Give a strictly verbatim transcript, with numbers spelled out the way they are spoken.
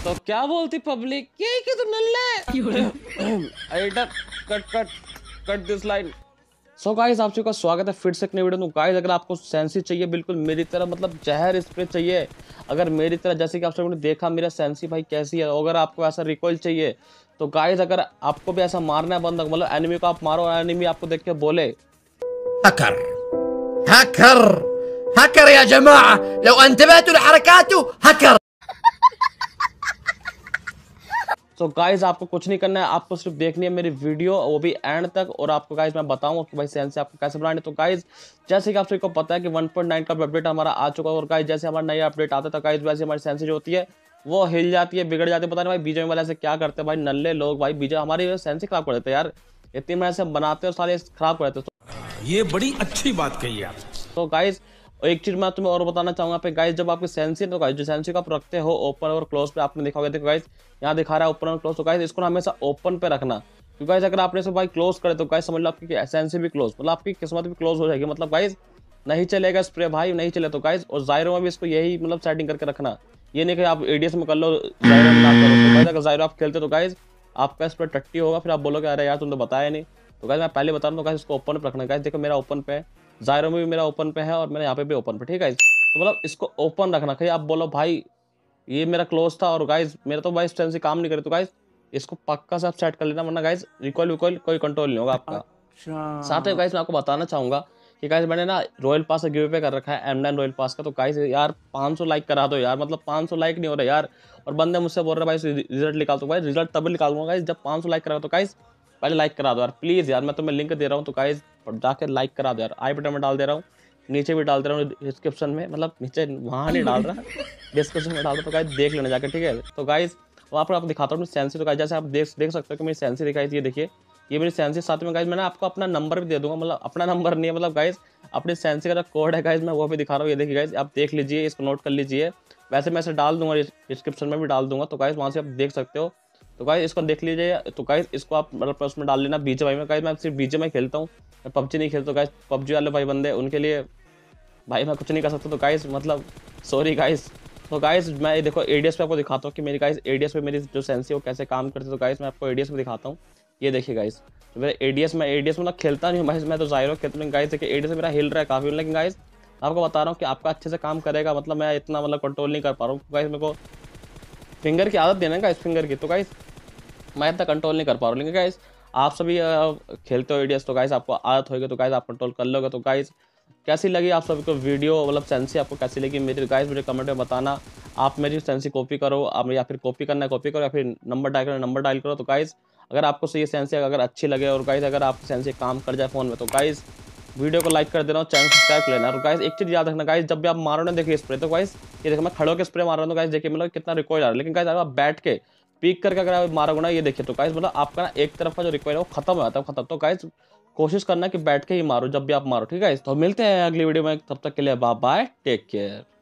तो क्या बोलती पब्लिक, ये कि तू नल्ले। Editor cut cut cut this line. So guys, आप सभी का स्वागत है फिर से एक नई वीडियो में। गाइस, अगर आपको सेंसी चाहिए बिल्कुल मेरी तरह, मतलब जहर स्प्रे चाहिए, अगर मेरी तरह जैसे कि आप सबने देखा मेरा सेंसी भाई कैसी है, अगर आपको ऐसा रिकॉइल चाहिए तो गाइस, अगर आपको भी ऐसा मारना है बंदा, मतलब एनिमी को आप मारो, एनिमी आपको देख के बोले هكر هكر هكر يا جماعة، لو انتبهتوا لحركاته هكر। तो गाइज आपको कुछ नहीं करना है, आपको सिर्फ देखनी है मेरी वीडियो, वो भी एंड तक। और आपको गाइज मैं बताऊंगा कि भाई सेंसी आपको कैसे बनानी है। तो गाइज जैसे कि आप सभी को पता है कि वन पॉइंट नाइन का अपडेट हमारा आ चुका है, और गाइज जैसे हमारा नया अपडेट आता था गाइज, वैसे हमारी सेंसी जो होती है वो हिल जाती है, बिगड़ जाती है। पता नहीं भाई बीजे वाले से क्या करते हैं भाई, नल्ले लोग भाई, बीजे हमारी सेंसी खराब कर देते हैं यार। इतनी मेहनत से हम बनाते हैं और सारे खराब कर देते हैं। ये बड़ी अच्छी बात कही आप। तो गाइज एक चीज मैं तुम्हें और बताना चाहूंगा पे गाइज, जब आपकी सेंसी है तो गाइज जो सेंसी को आप रखते हो ओपन और क्लोज पे, आपने देखा होगा, देखो गाइज यहाँ दिखा रहा है ओपन और क्लोज। तो गाइज इसको हमेशा ओपन पे रखना, क्योंकि गाइज अगर आपने इसको भाई क्लोज करे तो गाइज समझ लो आपकी सेंसी भी क्लोज, मतलब आपकी किस्मत भी क्लोज हो जाएगी। मतलब गाइज नहीं चलेगा स्प्रे भाई, नहीं चले। तो गाइज और जायरो में भी इसको यही मतलब सेटिंग करके रखना, ये नहीं कि आप एडीएस में कर लो जायरो में ना करो। तो गाइज अगर जायरो आप खेलते तो गाइज आपका स्प्रे टट्टी होगा, फिर आप बोलोगे अरे यार तुम तो बताया नहीं। तो गाइज मैं पहले बता रहा हूँ, तो गाइज इसको ओपन पे रखना। गाइज देखो मेरा ओपन पे है, जायरो में भी मेरा ओपन पे है, और मैंने यहाँ पे भी ओपन पे, ठीक है। तो मतलब इसको ओपन रखना, कहीं आप बोलो भाई ये मेरा क्लोज था और गाइज मेरा तो भाई स्टैंड से काम नहीं करे, तो गाइज इसको पक्का से आप सेट कर लेना, वरना गाइज रिकॉइल विकॉइल कोई कंट्रोल नहीं होगा आपका। साथ में गाइज मैं आपको बताना चाहूंगा कि गाइज मैंने ना रॉयल पास गिव अवे कर रखा है, एम नाइन रॉयल पास का। तो गाइज यार पाँच सौ लाइक करा दो यार, मतलब पाँच सौ लाइक नहीं हो रहा यार। और बंदे मुझसे बोल रहे भाई रिजल्ट निकाल, तो भाई रिजल्ट तब निकालूंगा गाइज जब पाँच सौ लाइक करा। तो गाइज पहले लाइक करा दो यार प्लीज यार, मैं तुम्हें लिंक दे रहा हूँ, तो गाइज जाकर लाइक करा दो यार। आई बटन में डाल दे रहा हूँ, नीचे भी डाल दे रहा हूँ डिस्क्रिप्शन में, मतलब नीचे वहाँ नहीं डाल रहा, डिस्क्रिप्शन में डाल दो। तो गाइज देख लेना जाकर, ठीक है। तो गाइज वहाँ पर आपको दिखाता हूँ सेंसी। तो गाइज जैसे आप देख देख सकते हो कि मेरी सेंसी दिखाई थी, ये देखिए ये मेरी सेंसी। साथ में गाइज मैंने आपको अपना नंबर भी दे दूंगा, मतलब अपना नंबर नहीं है, मतलब गाइज अपनी सेंसी का जो कोड है गाइज मैं वो भी दिखा रहा हूँ, ये देखिए गाइज आप देख लीजिए, इसको नोट कर लीजिए। वैसे मैं इसे डाल दूंगा डिस्क्रिप्शन में भी डाल दूंगा, तो गाइज वहाँ से आप देख सकते हो। तो गाइज इसको देख लीजिए। तो गाइज इसको आप मतलब उसमें डाल लेना बीजेएमआई में। गाइज मैं सिर्फ बीजेएमआई खेलता हूँ, मैं पबजी नहीं खेलता। गाइज पबजी वाले भाई बंदे उनके लिए भाई मैं कुछ नहीं कर सकता, तो गाइज मतलब सॉरी गाइज। तो गाइज मैं देखो एडीएस पे आपको दिखाता हूँ कि मेरी गाइज एडीएस पे मेरी जो सेंसी वो कैसे काम करती है। तो गाइज मैं आपको एडीएस पे दिखाता हूँ, ये देखिए गाइज। तो मेरा एडीएस मैं एडीएस मतलब खेलता नहीं हूँ भाई, मैं तो जायरो खेलता हूँ। गाइज देखिए एडीएस मेरा हिल रहा है काफ़ी, लेकिन गाइज आपको बता रहा हूँ कि आपका अच्छे से काम करेगा, मतलब मैं इतना मतलब कंट्रोल नहीं कर पा रहा हूँ। गाइज मेरे को फिंगर की आदत देना है गाइज, फिंगर की, तो गाइज मैं इतना कंट्रोल नहीं कर पा रहा हूँ। लेकिन गाइज आप सभी खेलते हो एडीएस, तो गाइज आपको आदत होगी, तो गाइज आप कंट्रोल कर लोगे। तो गाइज कैसी लगी आप सभी को वीडियो, मतलब सेंसी आपको कैसी लगी मेरी, गाइज मुझे कमेंट में बताना। आप मेरी सेंसी कॉपी करो, आप या फिर कॉपी करना है कॉपी करो, या फिर नंबर डायल करना नंबर डायल करो। तो गाइज अगर आपको सही सेंसी अगर अच्छी लगे, और गाइज अगर आपकी सेंसी काम कर जाए फोन में, तो गाइज वीडियो को लाइक कर देना और चैनल सब्सक्राइब कर लेना। और गाइज एक चीज याद रखना गाइज, जब भी आप मारो ना देखिए स्प्रे, तो गाइज ये देखो मैं खड़ो के स्प्रे मार रहा हूँ, गाइज देखिए मतलब कितना रिकॉइल आ रहा है। लेकिन गाइज अगर आप बैठ के पीक करके अगर आप मारोगे ना, ये देखिए, तो गाइज मतलब आपका ना एक तरफ का जो रिकॉइल है वो खत्म हो जाता है, खत्म। तो गाइज कोशिश करना कि बैठ के ही मारो जब भी आप मारो, ठीक है। तो मिलते हैं अगली वीडियो में, तब तक के लिए बाय बाय, टेक केयर।